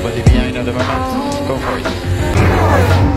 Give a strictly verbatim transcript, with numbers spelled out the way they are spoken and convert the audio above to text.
somebody behind at the moment. Go for it.